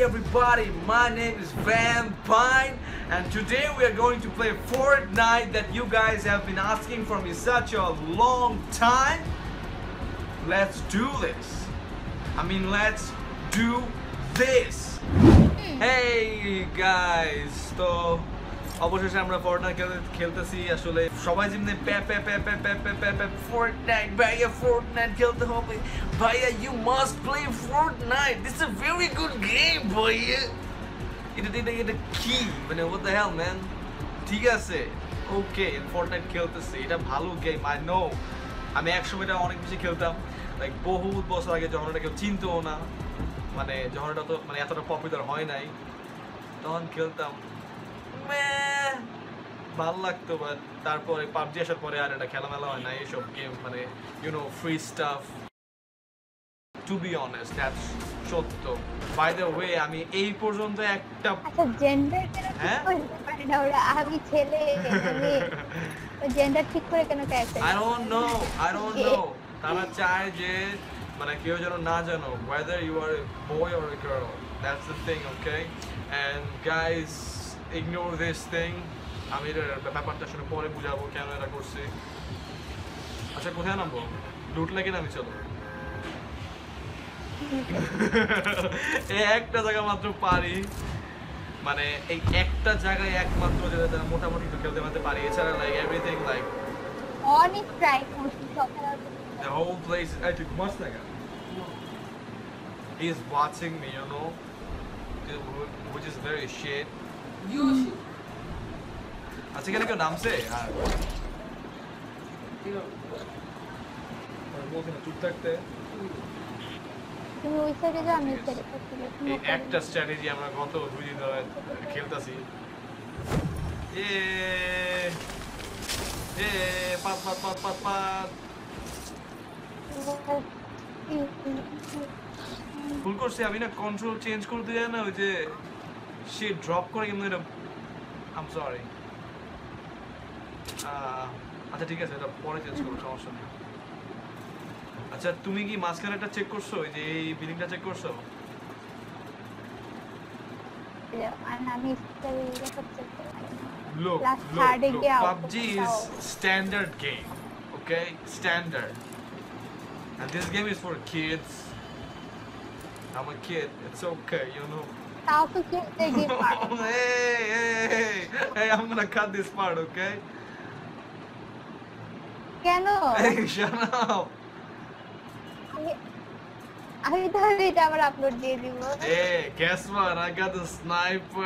everybody, my name is Van Pine and today we are going to play Fortnite that you guys have been asking for me such a long time. Let's do this. Let's do this. Hey guys, so অবশেষে আমরা Fortnite খেলতেছি আসলে সবাই যেমনি Fortnite ভাইয়া Fortnite খেলতে হবে ভাইয়া you must play Fortnite this is a very good game ভাইয়া এটা কি what the hell man ঠিক আছে ওকে ফর্টনাইট খেলতেছি এটা ভালো গেম আই নো আমি একসময় এটা অনেক বেশি খেলতাম লাইক বহুত বছর আগে যখন এটা কেউ চিনতও না যখন এটা তো এতটা পপুলার হয় নাই তখন খেলতাম ভালো লাগতো বাট তারপরে পাবজি আসার পরে আর এটা খেলামেলা হয় না এইসব game free stuff to be honest that's সত্য বাই দ্য ওয়ে আমি এই পর্যন্ত একটা জেন্ডার আমি ছেলে জেন্ডার ঠিক করে কেন ক্যারেক্টার আই ডোন্ট নো তারা চায় যে কেউ যেন না জানো whether you are a boy or a girl that's the thing okay and guys ignore this thing আমি এর ব্যাপারটা শুনে পরে বুঝাবো কেন এটা করছি আচ্ছা কোথায় নামবো লুট লাগে নামি চলো এই একটা জায়গা মাত্র পারি এই একটা জায়গায় একমাত্র যেটা মোটামুটি খেলতে পারি এছাড়া লাইক এভরিথিং লাইক অনেক ট্রাই করছি the whole place is I took much like he is watching me which is very shit আচ্ছা কেন কেউ নামছে আর চুপ থাকতে তুমি ওই সাইডে যাও আমি এই একটা স্ট্র্যাটেজি আমরা গত 2 দিন ধরে খেলতাছি পাত ভুল করছি আমি না কন্ট্রোল চেঞ্জ করতে যাই না ওই যে সে ড্রপ করে কিন্তু এটা আই এম সরি আচ্ছা ঠিক আছে এটা পরে চেঞ্জ করব সমস্যা নেই আচ্ছা তুমি কি মাঝখানেটা চেক করছো এই যে এই বিলিংটা চেক করছো Look, PUBG is standard game, okay? Standard. And this game is for kids. I'm a kid, it's okay, Hey, I'm gonna cut this part, okay? Hey, shut up! Hey, guess what? I got the sniper,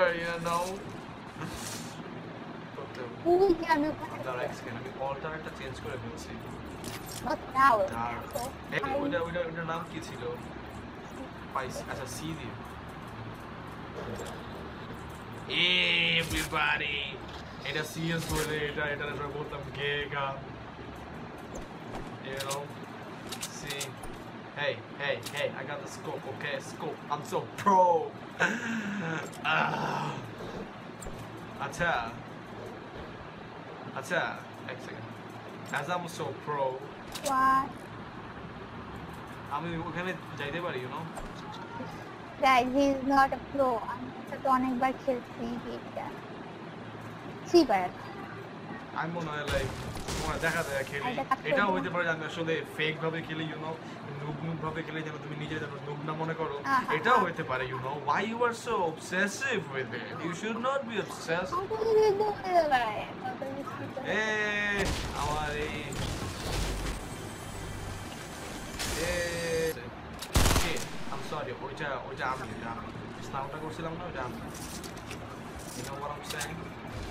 অল্টারনেটটা change করে ফেলছি ওটার নাম কি ছিল আচ্ছা C দিয়ে everybody এটা সিরিয়াস বলে এটা আমরা বলতাম গেগা see hey I got the scope okay scope I'm so pro আচ্ছা এক second as I'm so pro আমি ওখানে যাইতে পারি guys he is not a pro আমি তো অনেকবার খেলছি এটা সিবার আমি মনে হয় লাইক দেখা খেলি এটাও হইতে পারে আমি আসলে ফেক ভাবে খেলি নুব ভাবে খেলি যেন তুমি নিজে যেন নুব না মনে করো এটাও হইতে পারে why you are so obsessive with it you should not be obsessed আমার I'm sorry ওইটা আমি স্নাউটা করছিলাম না ওইটা আমি you know what I'm saying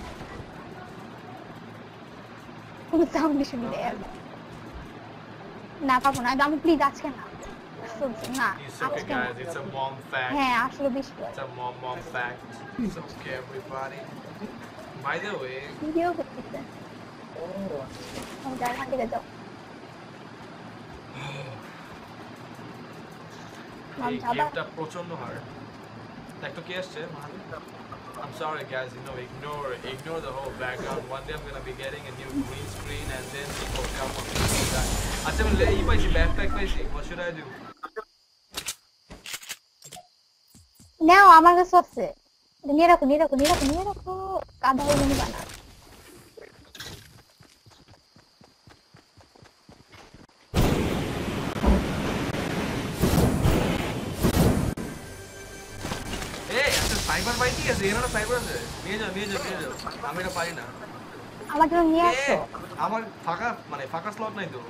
না পাবো না আমি প্লিজ আজকে না guys, it's a mom fact. হ্যাঁ আসলে বেশি It's a mom fact. It's okay everybody. By the way, video করতেছে আমরা হাতে যাও এই গেমটা প্রচন্ড হার্ড দেখো কি আসছে I'm sorry guys, ignore the whole background. One day I'm gonna be getting a new green screen and then people come on that. Acha ei paisi backpack paisi. What should I do? নাও আমার কাছে আছে নিয়ে রাখো কাদা হয়ে নিবা না sniper পাই ঠিক আছে এখানে স্নাইপার আছে নিয়ে যাও আমি এটা পারি না আমার জন্য নিয়ে আসো আমার ফাঁকা স্লট নাই তো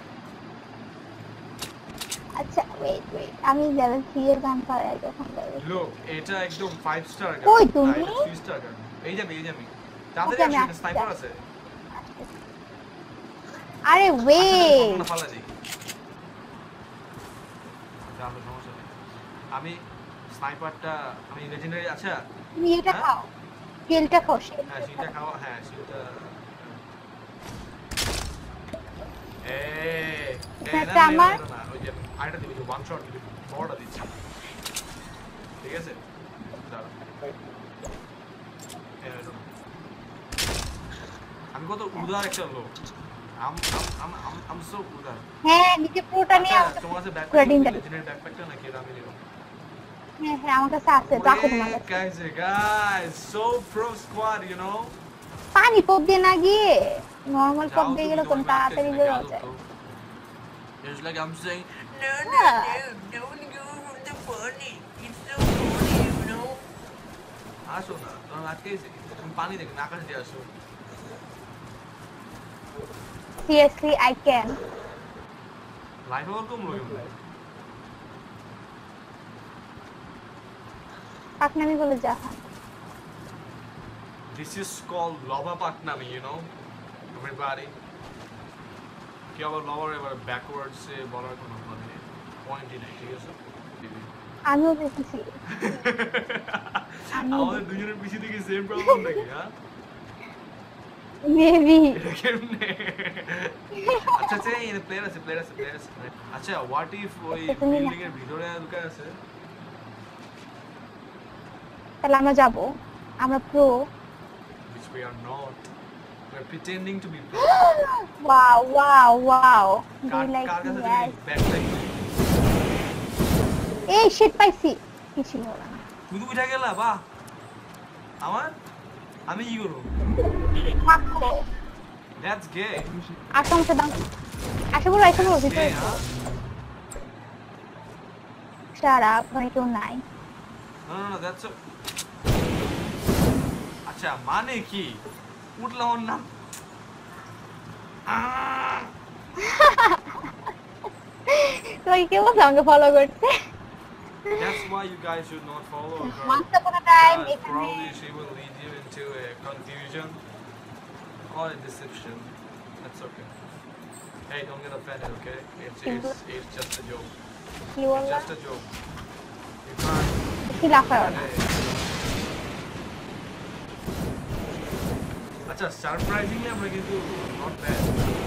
আচ্ছা ওয়েট আমি লেভেল 3 এর গান পাই যখন লোক এটা একদম 5 স্টার গান কই তুমি 3 স্টার গান এই যাবে তাড়াতাড়ি আসো স্নাইপার আছে আরে ওয়েট ফালা দিই যাবে সমস্যা নেই আমি স্নাইপারটা আমি লেজেন্ডারি আচ্ছা তুমি এটা খাও তেলটা খাও হ্যাঁ সেটা খাও হ্যাঁ সেটা এটা আমার ওই যে আরেকটা দিবি ওয়ান শট দিবি বড়টা দিচ্ছি ঠিক আছে দাঁড়া আমি কত উদার একটা লোক আম সো উদার হ্যাঁ নিচে পুরোটা নিয়ে আসো তোমার কাছে ব্যাকপ্যাকটা নাকি এটা আমি নিব হ্যাঁ আমার কাছে আছে রাখো তোমার কাছে guys so pro squad you know পানি পপ দিয়ে না গিয়ে নরমাল পপ দিয়ে গেলে কোন তাড়াতাড়ি বের হয়ে যায় it's like I'm saying no don't go from the funny it's so funny you know আসো না তোমার আজকে তুমি পানি দেখো আকাশ দিয়ে আসো seriously I can লাইফ ওরকম লোক পাকনামি বলে যা this is called lava paknami you know everybody কি আবার লভার এবার ব্যাকওয়ার্ডস এ বলার কোনো মানে পয়েন্টই নাই ঠিক আছে আমিও দেখেছি আমাদের দুজনের পিছে থেকে সেম প্রবলেম নাকি হ্যাঁ মেবি কেমনে আচ্ছা আচ্ছা এই প্লেয়ার আছে আচ্ছা হোয়াট ইফ ওই বিল্ডিং এর ভিতরে ঢুকে আছে তাহলে আমরা যাব আমরা pro which we are not we're pretending to be pro wow do you like কার কাছে that ব্যাকপ্যাক এই শিট পাইছি কি ছিল না তুই তো উঠে গেলা বাহ আমার আমি কি করব থাকো দ্যাটস গে আসংসে দাও আসবো ভিতরে shut up মানে কেউ নাই no that's আচ্ছা মানে কি উঠলাম না তুই কেউ আমাকে ফলো করতে That's why you guys should not follow her. Once upon a time, Probably she will lead you into a confusion or a deception. That's okay. Hey, don't get offended, okay? It's just a joke. It's just a joke. You can't. কি লাফায় না আচ্ছা surprisingly আমরা কিন্তু not bad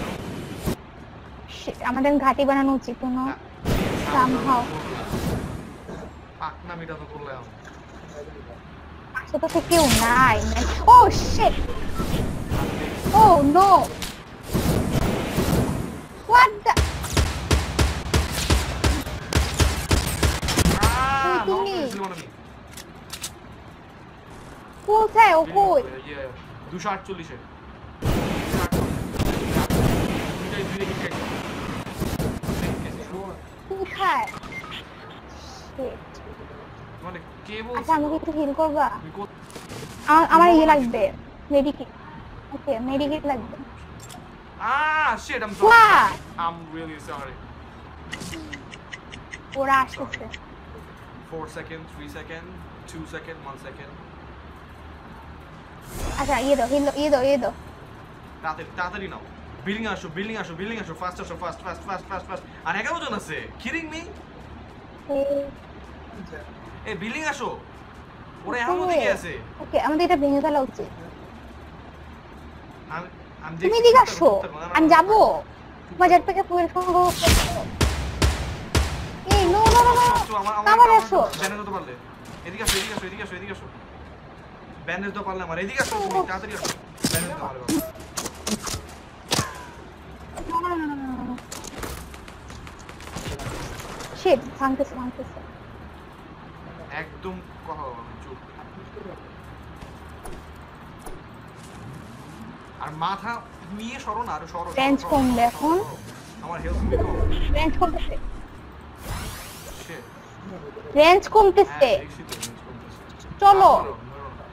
আমাদের ঘাটি বানানো উচিত না সামহাউ পাকনামিটা তো করলাম আশেপাশে কেউ নাই oh shit oh no what the তুমি কোথায় ও কই 248 এ কোথায় মানে কেবল আচ্ছা আমাকে একটু হিল করবা আমার ইয়ে লাগবে মেডিকেট ওকে মেডিকেট লাগবে shit I'm sorry What? I'm really sorry ওরা আসছে 4 seconds 3 seconds 2 seconds 1 second আচ্ছা ইয়ে দাও তাড়াতাড়ি নাও বিল্ডিং আসো ফাস্ট আর 11 জন আছে কিডিং মি এই বিল্ডিং আসো ওরা এমন দিকে আছে ওকে আমাদের এটা ভেঙে ফেলা উচিত আমি তুমি দিকে আসো আমি যাবো বাজার থেকে ফুল সংগ্রহ করতে এই নো আমার আসো ব্যান্ডেজ তো পারলে এদিকে আসো ব্যান্ডেজ তো পারলে আমার এদিকে আসো তুমি তাড়াতাড়ি আসো ব্যান্ডেজ তো পারলে শিট ভাঙতেছে একদম কথা বলো না, চুপ। আর মাথা নিয়ে সরো না, আরো সরো। রেঞ্জ কমবে এখন। আমার হেলথ খুবই কম। রেঞ্জ কমতেছে, Shit. রেঞ্জ হ্যাঁ, কমতেছে। দেখছি তো, range কমতেছে। চলো মারো, মারো না।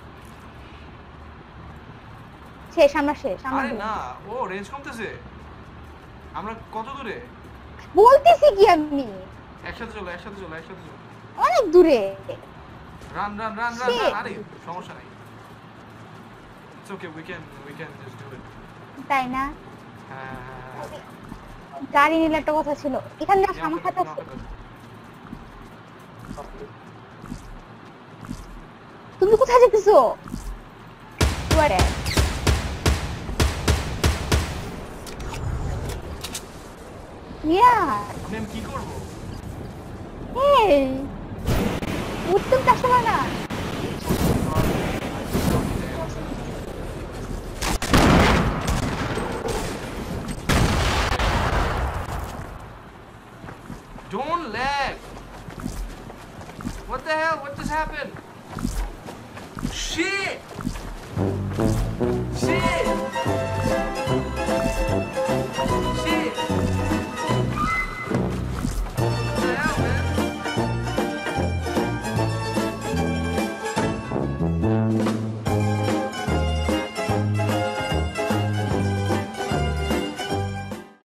শেষ, আমরা শেষ, আমরা আরে শেষ। না, ও রেঞ্জ কমতেছে। আমরা কত দূরে? বলতেছি কি আমি, একসাথে চলো, একসাথে চলো, একসাথে চলো। অনেক দূরে। Run run run run Shit. Run, আরে সমস্যা নাই। It's okay, we can just do it. তাই না? হ্যাঁ, হ্যাঁ, হ্যাঁ। গাড়ি নিলে একটা কথা ছিল, এখানে না এই আমার আমাকে সাথে দাও, আমাকে দাও। তুমি কোথায় যেতেছো? Where at? Yeah. আমি কি করবো? Hey. উত্তম কাস্টমার না। Don't lag. What the hell? What just happened? Shit!